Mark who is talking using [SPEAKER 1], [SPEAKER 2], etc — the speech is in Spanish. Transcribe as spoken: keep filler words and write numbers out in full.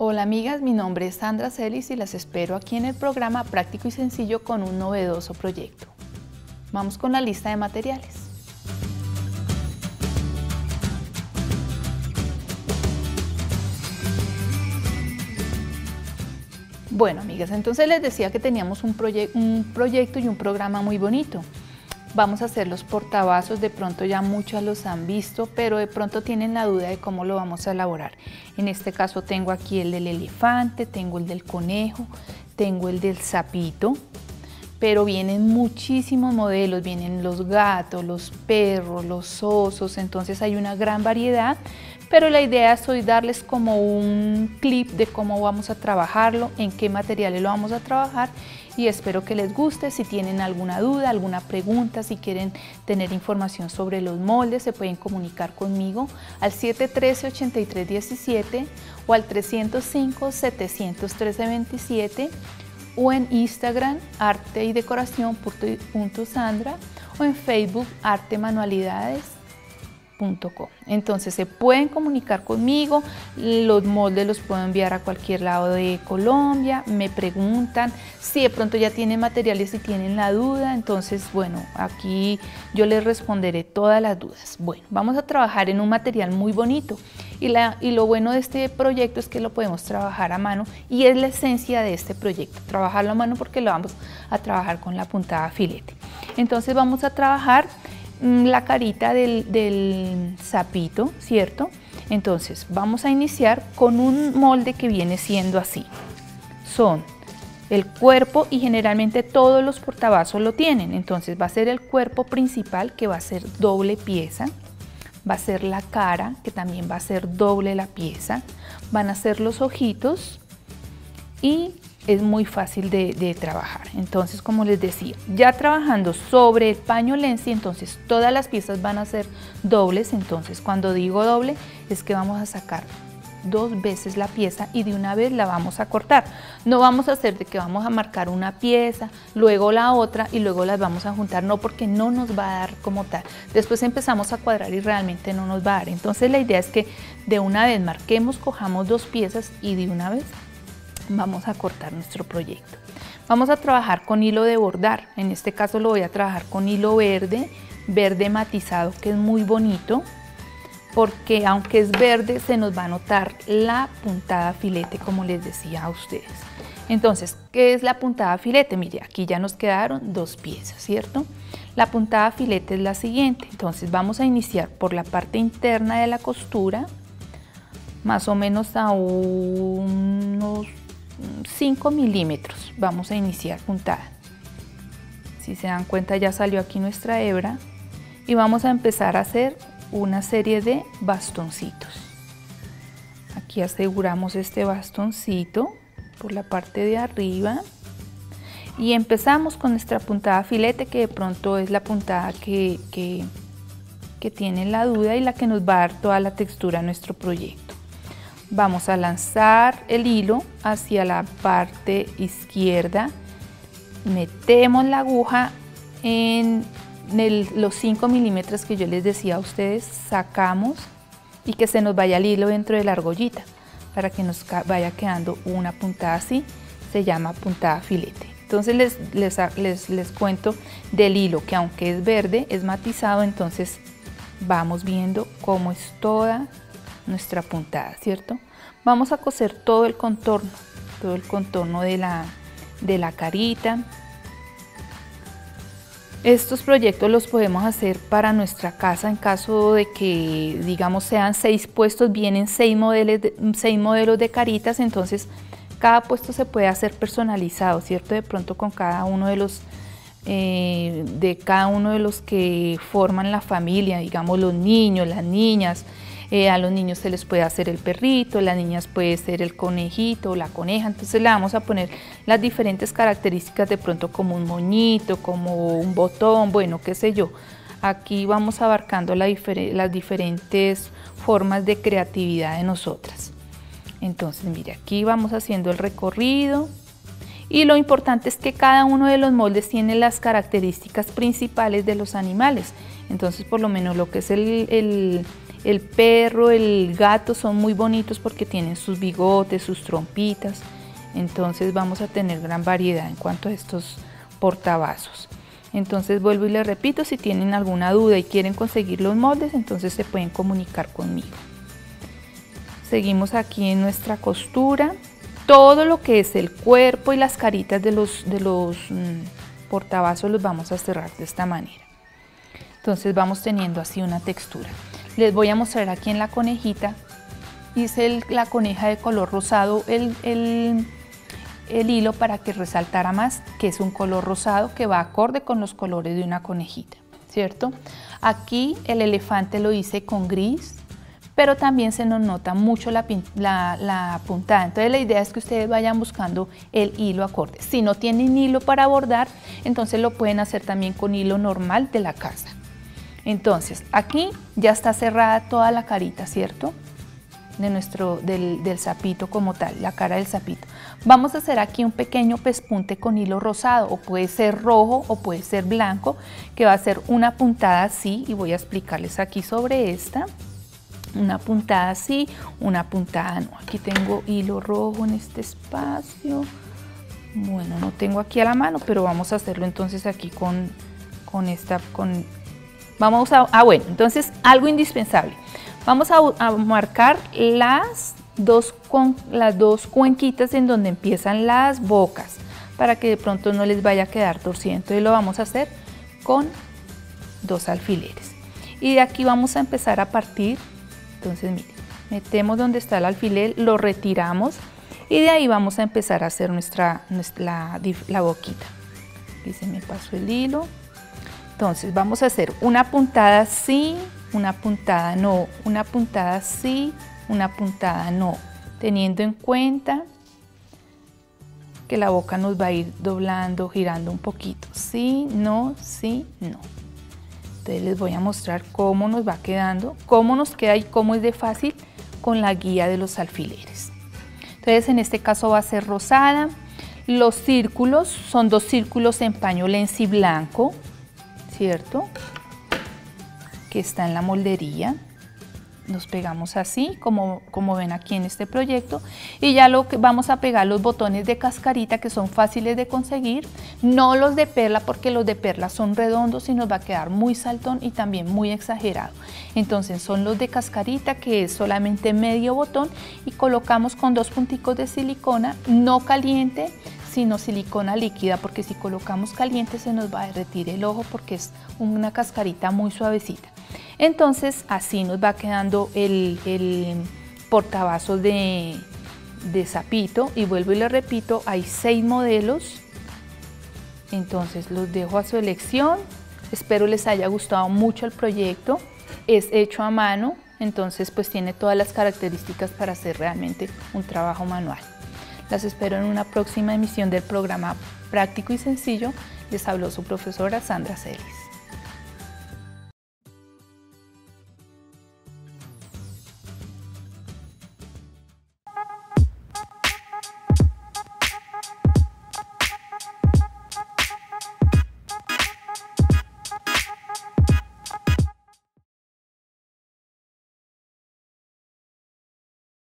[SPEAKER 1] Hola amigas, mi nombre es Sandra Celis y las espero aquí en el programa Práctico y Sencillo con un novedoso proyecto. Vamos con la lista de materiales. Bueno amigas, entonces les decía que teníamos un, proye un proyecto y un programa muy bonito. Vamos a hacer los portavasos, de pronto ya muchos los han visto, pero de pronto tienen la duda de cómo lo vamos a elaborar. En este caso tengo aquí el del elefante, tengo el del conejo, tengo el del sapito, pero vienen muchísimos modelos, vienen los gatos, los perros, los osos, entonces hay una gran variedad, pero la idea es hoy darles como un clip de cómo vamos a trabajarlo, en qué materiales lo vamos a trabajar y espero que les guste. Si tienen alguna duda, alguna pregunta, si quieren tener información sobre los moldes, se pueden comunicar conmigo al siete uno tres, ocho tres uno siete o al tres cero cinco, siete cero uno tres, dos siete o en Instagram arte y decoración punto sandra o en Facebook arte manualidades punto com. Entonces se pueden comunicar conmigo, los moldes los puedo enviar a cualquier lado de Colombia, me preguntan si de pronto ya tienen materiales y tienen la duda, entonces bueno, aquí yo les responderé todas las dudas. Bueno, vamos a trabajar en un material muy bonito y, la, y lo bueno de este proyecto es que lo podemos trabajar a mano y es la esencia de este proyecto, trabajarlo a mano porque lo vamos a trabajar con la puntada filete. Entonces vamos a trabajar la carita del, del sapito, ¿cierto? Entonces vamos a iniciar con un molde que viene siendo así. Son el cuerpo y generalmente todos los portavasos lo tienen. Entonces va a ser el cuerpo principal que va a ser doble pieza. Va a ser la cara que también va a ser doble la pieza. Van a ser los ojitos y es muy fácil de, de trabajar. Entonces, como les decía, ya trabajando sobre el paño lenzi, entonces todas las piezas van a ser dobles. Entonces cuando digo doble es que vamos a sacar dos veces la pieza y de una vez la vamos a cortar. No vamos a hacer de que vamos a marcar una pieza, luego la otra y luego las vamos a juntar, no, porque no nos va a dar como tal. Después empezamos a cuadrar y realmente no nos va a dar. Entonces la idea es que de una vez marquemos, cojamos dos piezas y de una vez vamos a cortar nuestro proyecto. Vamos a trabajar con hilo de bordar, en este caso lo voy a trabajar con hilo verde, verde matizado, que es muy bonito, porque aunque es verde se nos va a notar la puntada filete, como les decía a ustedes. Entonces, ¿qué es la puntada filete? Mire, aquí ya nos quedaron dos piezas, ¿cierto? La puntada filete es la siguiente, entonces vamos a iniciar por la parte interna de la costura, más o menos a unos cinco milímetros vamos a iniciar puntada. Si se dan cuenta ya salió aquí nuestra hebra y vamos a empezar a hacer una serie de bastoncitos. Aquí aseguramos este bastoncito por la parte de arriba y empezamos con nuestra puntada filete, que de pronto es la puntada que, que, que tiene la duda y la que nos va a dar toda la textura a nuestro proyecto. Vamos a lanzar el hilo hacia la parte izquierda, metemos la aguja en el, los cinco milímetros que yo les decía a ustedes, sacamos y que se nos vaya el hilo dentro de la argollita para que nos vaya quedando una puntada así, se llama puntada filete. Entonces les, les, les, les cuento del hilo, que aunque es verde, es matizado, entonces vamos viendo cómo es toda nuestra puntada, ¿cierto? Vamos a coser todo el contorno, todo el contorno de la, de la carita. Estos proyectos los podemos hacer para nuestra casa en caso de que, digamos, sean seis puestos, vienen seis modelos de, seis modelos de caritas, entonces cada puesto se puede hacer personalizado, ¿cierto? De pronto con cada uno de los eh, de cada uno de los que forman la familia, digamos los niños, las niñas. Eh, a los niños se les puede hacer el perrito, a las niñas puede ser el conejito o la coneja, entonces le vamos a poner las diferentes características, de pronto como un moñito, como un botón, bueno, qué sé yo. Aquí vamos abarcando la difer las diferentes formas de creatividad de nosotras. Entonces, mire, aquí vamos haciendo el recorrido y lo importante es que cada uno de los moldes tiene las características principales de los animales. Entonces, por lo menos lo que es el, el El perro, el gato son muy bonitos porque tienen sus bigotes, sus trompitas. Entonces vamos a tener gran variedad en cuanto a estos portavasos. Entonces vuelvo y les repito, si tienen alguna duda y quieren conseguir los moldes, entonces se pueden comunicar conmigo. Seguimos aquí en nuestra costura. Todo lo que es el cuerpo y las caritas de los, de los mmm, portavasos los vamos a cerrar de esta manera. Entonces vamos teniendo así una textura. Les voy a mostrar aquí en la conejita. Hice el, la coneja de color rosado, el, el, el hilo para que resaltara más, que es un color rosado que va acorde con los colores de una conejita, ¿cierto? Aquí el elefante lo hice con gris, pero también se nos nota mucho la, la, la puntada. Entonces la idea es que ustedes vayan buscando el hilo acorde. Si no tienen hilo para bordar, entonces lo pueden hacer también con hilo normal de la casa. Entonces aquí ya está cerrada toda la carita, ¿cierto? De nuestro, del, del sapito como tal, la cara del sapito. Vamos a hacer aquí un pequeño pespunte con hilo rosado, o puede ser rojo o puede ser blanco, que va a ser una puntada así, y voy a explicarles aquí sobre esta. Una puntada así, una puntada no. Aquí tengo hilo rojo en este espacio. Bueno, no tengo aquí a la mano, pero vamos a hacerlo entonces aquí con, con esta, con, vamos a, ah bueno, entonces algo indispensable. Vamos a, a marcar las dos, con, las dos cuenquitas en donde empiezan las bocas, para que de pronto no les vaya a quedar torcido. Entonces lo vamos a hacer con dos alfileres. Y de aquí vamos a empezar a partir. Entonces miren, metemos donde está el alfiler, lo retiramos y de ahí vamos a empezar a hacer nuestra, nuestra la, la boquita. Aquí se me pasó el hilo. Entonces vamos a hacer una puntada sí, una puntada no, una puntada sí, una puntada no, teniendo en cuenta que la boca nos va a ir doblando, girando un poquito. Sí, no, sí, no. Entonces les voy a mostrar cómo nos va quedando, cómo nos queda y cómo es de fácil con la guía de los alfileres. Entonces en este caso va a ser rosada. Los círculos son dos círculos en paño lenzi blanco, ¿cierto? Que está en la moldería. Nos pegamos así, como, como ven aquí en este proyecto, y ya lo que vamos a pegar los botones de cascarita, que son fáciles de conseguir, no los de perla, porque los de perla son redondos y nos va a quedar muy saltón y también muy exagerado. Entonces son los de cascarita, que es solamente medio botón, y colocamos con dos punticos de silicona, no caliente, sino silicona líquida, porque si colocamos caliente se nos va a derretir el ojo, porque es una cascarita muy suavecita. Entonces así nos va quedando el, el portavasos de, de sapito, y vuelvo y les repito, hay seis modelos, entonces los dejo a su elección. Espero les haya gustado mucho el proyecto, es hecho a mano, entonces pues tiene todas las características para hacer realmente un trabajo manual. Las espero en una próxima emisión del programa Práctico y Sencillo. Les habló su profesora Sandra Celis.